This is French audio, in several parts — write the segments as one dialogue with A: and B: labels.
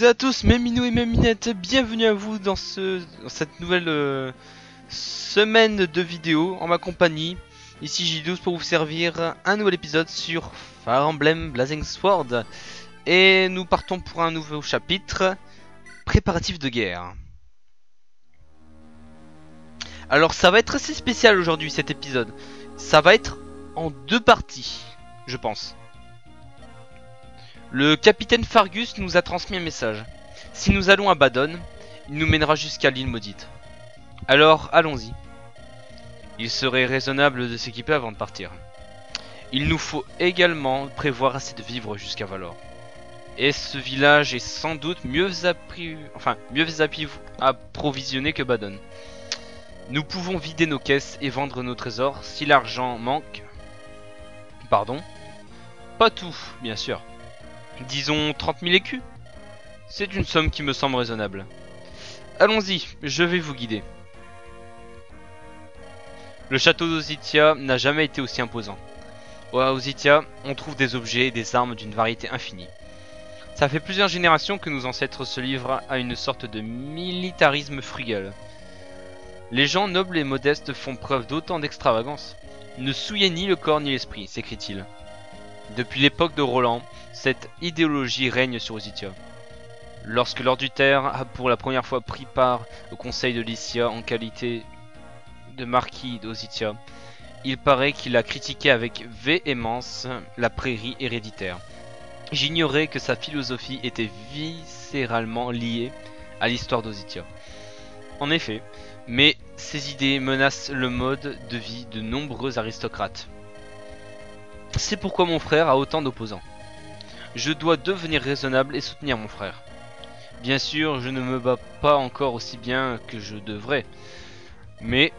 A: toutes et à tous, mes minous et mes minettes, bienvenue à vous dans cette nouvelle semaine de vidéos en ma compagnie. Ici J12 pour vous servir un nouvel épisode sur Fire Emblem Blazing Sword. Et nous partons pour un nouveau chapitre, préparatifs de guerre. Alors ça va être assez spécial aujourd'hui cet épisode. Ça va être en deux parties, je pense. Le capitaine Fargus nous a transmis un message. Si nous allons à Badon, il nous mènera jusqu'à l'île maudite. Alors, allons-y. Il serait raisonnable de s'équiper avant de partir. Il nous faut également prévoir assez de vivres jusqu'à Valor. Et ce village est sans doute mieux approvisionné que Badon. Nous pouvons vider nos caisses et vendre nos trésors si l'argent manque. Pardon? Pas tout, bien sûr. Disons 30 000 écus. C'est une somme qui me semble raisonnable. Allons-y, je vais vous guider. Le château d'Ozitia n'a jamais été aussi imposant. À Ozitia, on trouve des objets et des armes d'une variété infinie. Ça fait plusieurs générations que nos ancêtres se livrent à une sorte de militarisme frugal. Les gens nobles et modestes font preuve d'autant d'extravagance. Ne souillez ni le corps ni l'esprit, s'écrie-t-il. Depuis l'époque de Roland, cette idéologie règne sur Ozitia. Lorsque Lord Uther a pour la première fois pris part au conseil de Lycia en qualité de marquis d'Ozitia, il paraît qu'il a critiqué avec véhémence la prairie héréditaire. J'ignorais que sa philosophie était viscéralement liée à l'histoire d'Ozitia. En effet, mais ces idées menacent le mode de vie de nombreux aristocrates. C'est pourquoi mon frère a autant d'opposants. Je dois devenir raisonnable et soutenir mon frère. Bien sûr, je ne me bats pas encore aussi bien que je devrais. Mais...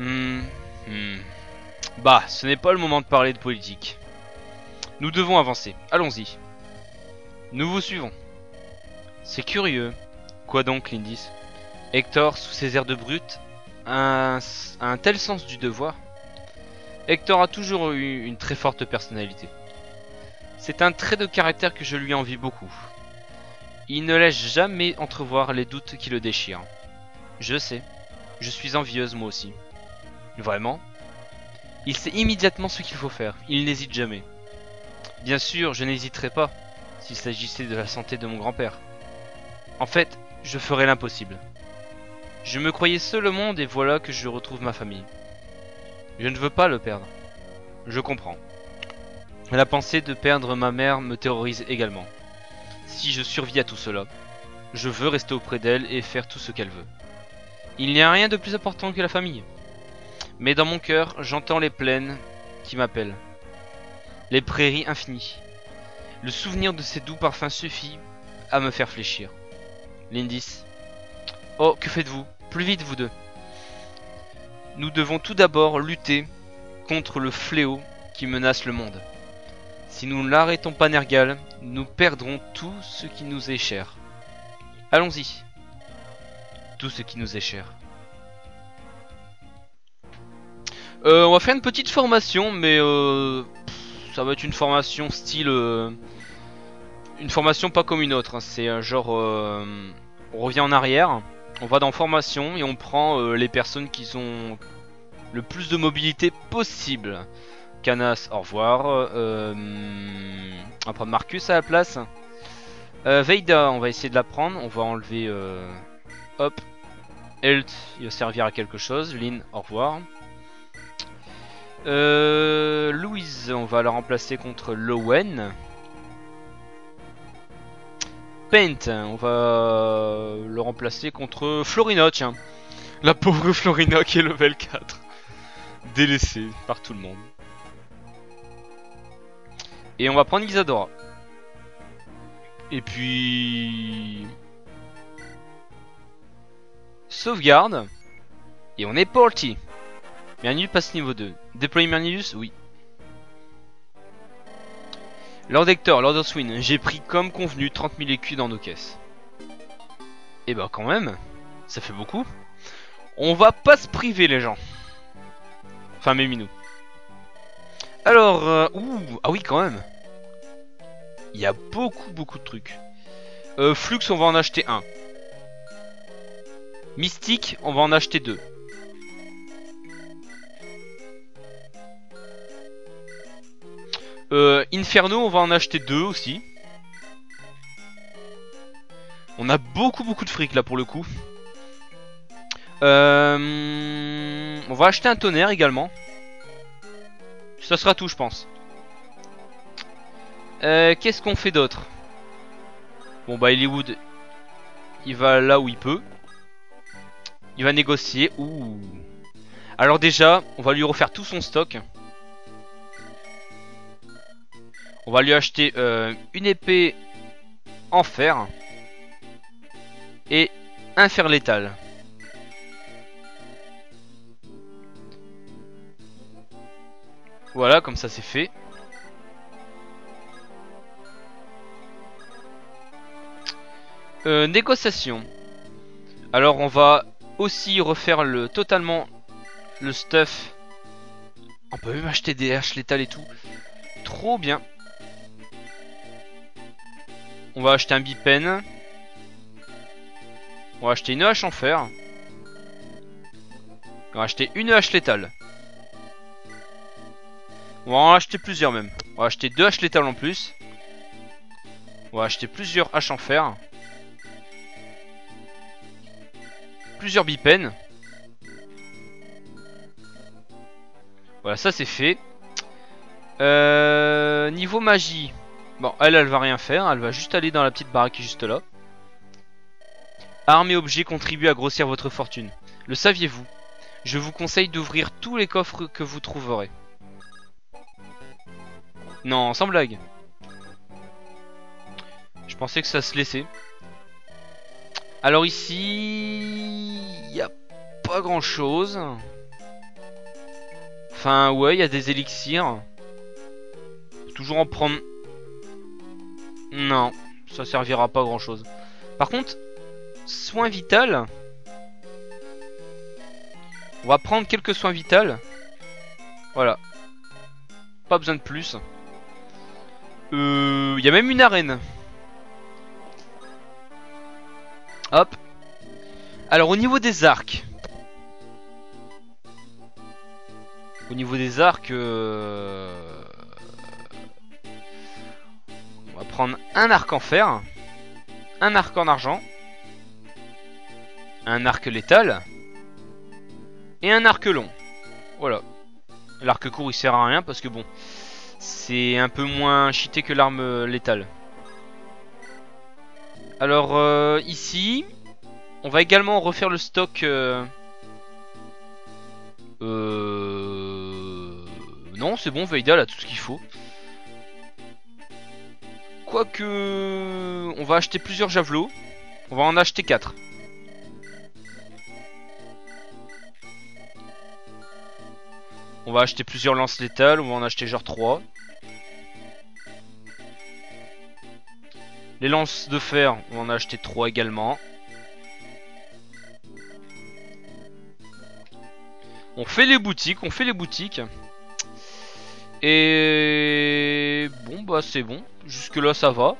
A: Bah, ce n'est pas le moment de parler de politique. Nous devons avancer. Allons-y. Nous vous suivons. C'est curieux. Quoi donc, Lindis? Hector, sous ses airs de brute, a un tel sens du devoir. Hector a toujours eu une très forte personnalité. C'est un trait de caractère que je lui envie beaucoup. Il ne laisse jamais entrevoir les doutes qui le déchirent. Je sais, je suis envieuse moi aussi. Vraiment? Il sait immédiatement ce qu'il faut faire, il n'hésite jamais. Bien sûr, je n'hésiterai pas, s'il s'agissait de la santé de mon grand-père. En fait, je ferai l'impossible. Je me croyais seul au monde et voilà que je retrouve ma famille. Je ne veux pas le perdre. Je comprends. La pensée de perdre ma mère me terrorise également. Si je survis à tout cela, je veux rester auprès d'elle et faire tout ce qu'elle veut. Il n'y a rien de plus important que la famille. Mais dans mon cœur, j'entends les plaines qui m'appellent. Les prairies infinies. Le souvenir de ces doux parfums suffit à me faire fléchir. Lindis. Oh, que faites-vous? Plus vite, vous deux. Nous devons tout d'abord lutter contre le fléau qui menace le monde. Si nous ne l'arrêtons pas, Nergal, nous perdrons tout ce qui nous est cher. Allons-y. Tout ce qui nous est cher. On va faire une petite formation, mais ça va être une formation style... une formation pas comme une autre. Hein. C'est genre... on revient en arrière, on va dans formation et on prend les personnes qui ont le plus de mobilité possible. Canas, au revoir. On va prendre Marcus à la place. Veida, on va essayer de la prendre. On va enlever... hop. Health, il va servir à quelque chose. Lynn, au revoir. Louise, on va la remplacer contre Lowen. Paint, on va le remplacer contre Florina, tiens. La pauvre Florina qui est level 4. Délaissée par tout le monde. Et on va prendre Isadora. Et puis... Sauvegarde. Et on est parti. Mernus passe niveau 2. Déployer Mernus, oui. Lord Hector, Lord Oswin, j'ai pris comme convenu 30 000 écus dans nos caisses. Et bah quand même, ça fait beaucoup. On va pas se priver les gens. Enfin mes minous. Alors, ah oui quand même. Il y a beaucoup de trucs. Flux, on va en acheter un. Mystique, on va en acheter deux. Inferno, on va en acheter deux aussi. On a beaucoup de fric là pour le coup. On va acheter un tonnerre également. Ça sera tout, je pense. Qu'est-ce qu'on fait d'autre? Bon bah Hollywood, il va là où il peut. Il va négocier. Ouh. Alors déjà, on va lui refaire tout son stock. On va lui acheter une épée en fer et un fer létal. Voilà, comme ça c'est fait. Négociation. Alors on va aussi refaire totalement le stuff. On peut même acheter des haches létales et tout. Trop bien. On va acheter un bipen. On va acheter une hache en fer. On va acheter une hache létale. On va en acheter plusieurs même. On va acheter deux haches létales en plus. On va acheter plusieurs haches en fer. Plusieurs bipens. Voilà, ça c'est fait. Niveau magie. Bon, elle va rien faire. Elle va juste aller dans la petite baraque qui est juste là. Armes et objets contribuent à grossir votre fortune. Le saviez-vous? Je vous conseille d'ouvrir tous les coffres que vous trouverez. Non, sans blague. Je pensais que ça se laissait. Alors ici... il n'y a pas grand chose. Enfin, ouais, il y a des élixirs. Faut toujours en prendre... Non, ça servira pas à grand chose. Par contre, soin vital. On va prendre quelques soins vitaux. Voilà. Pas besoin de plus. Il y a même une arène. Hop. Alors au niveau des arcs. On va prendre un arc en fer. Un arc en argent. Un arc létal. Et un arc long. Voilà. L'arc court il sert à rien parce que bon, c'est un peu moins cheaté que l'arme létale. Alors ici, on va également refaire le stock. Non, c'est bon, Veida a tout ce qu'il faut. Quoique, on va acheter plusieurs javelots. On va en acheter 4. On va acheter plusieurs lances létales, on va en acheter genre 3. Les lances de fer, on va en acheter 3 également. On fait les boutiques, Et... bon bah c'est bon, jusque là ça va.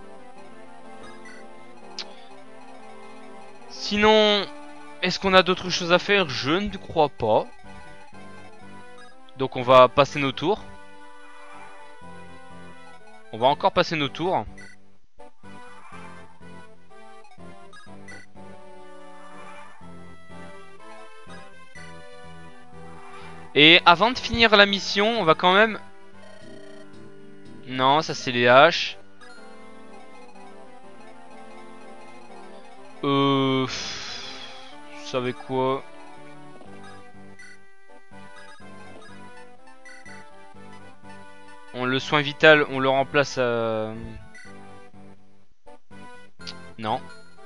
A: Sinon, est-ce qu'on a d'autres choses à faire? Je ne crois pas. Donc on va passer nos tours. On va encore passer nos tours. Et avant de finir la mission, on va quand même... Non, ça c'est les haches. Vous savez quoi? Le soin vital, on le remplace à... Non.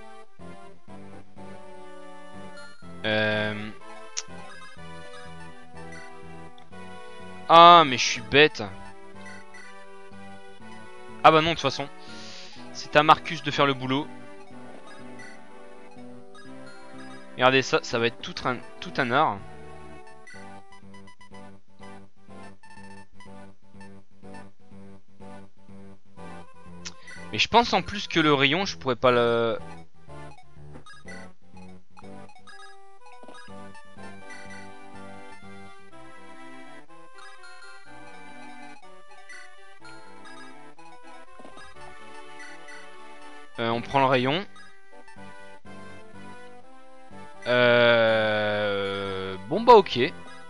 A: Ah, mais je suis bête. Ah bah non, de toute façon. C'est à Marcus de faire le boulot. Regardez ça, ça va être tout un art. Et je pense en plus que le rayon, je pourrais pas le... on prend le rayon. Bon bah ok.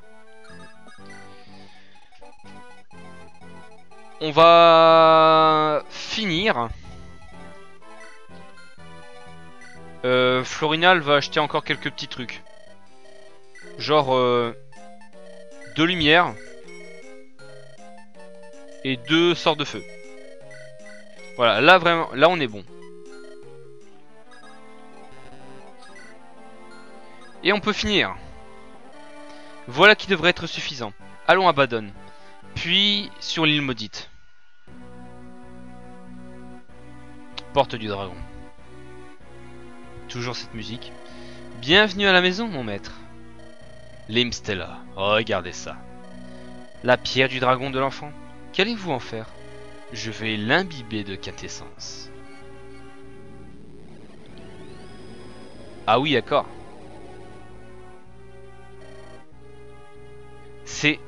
A: On va finir. Florinal va acheter encore quelques petits trucs. Genre deux lumières et deux sorts de feu. Voilà, là vraiment, là on est bon. Et on peut finir. Voilà qui devrait être suffisant. Allons à Badon. Puis sur l'île maudite. Porte du dragon. Toujours cette musique. Bienvenue à la maison, mon maître. Limstella, regardez ça. La pierre du dragon de l'enfant. Qu'allez-vous en faire? Je vais l'imbiber de quintessence. Ah oui, d'accord. C'est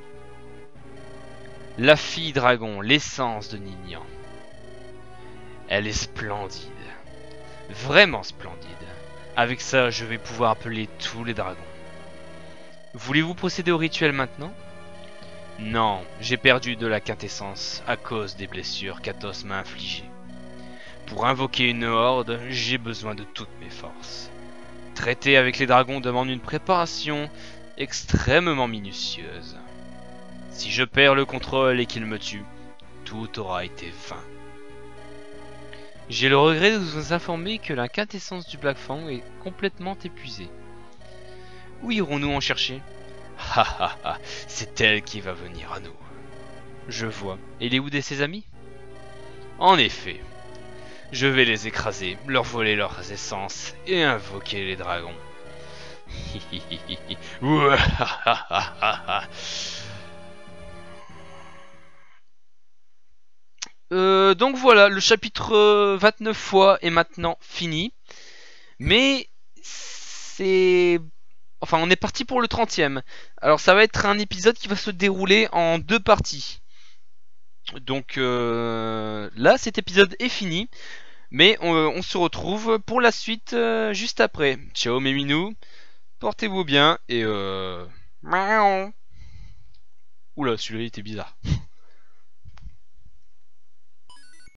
A: la fille dragon, l'essence de Ninian. Elle est splendide. Vraiment splendide. Avec ça, je vais pouvoir appeler tous les dragons. Voulez-vous procéder au rituel maintenant? Non, j'ai perdu de la quintessence à cause des blessures qu'Athos m'a infligées. Pour invoquer une horde, j'ai besoin de toutes mes forces. Traiter avec les dragons demande une préparation extrêmement minutieuse. Si je perds le contrôle et qu'ils me tuent, tout aura été vain. J'ai le regret de vous informer que la quintessence du Black Fang est complètement épuisée. Où irons-nous en chercher? Ha ha ha, c'est elle qui va venir à nous. Je vois. Et les Wood et ses amis? En effet. Je vais les écraser, leur voler leurs essences et invoquer les dragons. Donc voilà, le chapitre 29 fois est maintenant fini. Mais c'est... Enfin, on est parti pour le 30e. Alors ça va être un épisode qui va se dérouler en deux parties. Donc là, cet épisode est fini. Mais on se retrouve pour la suite juste après. Ciao mes minous. Portez-vous bien et... Oula, celui-là était bizarre.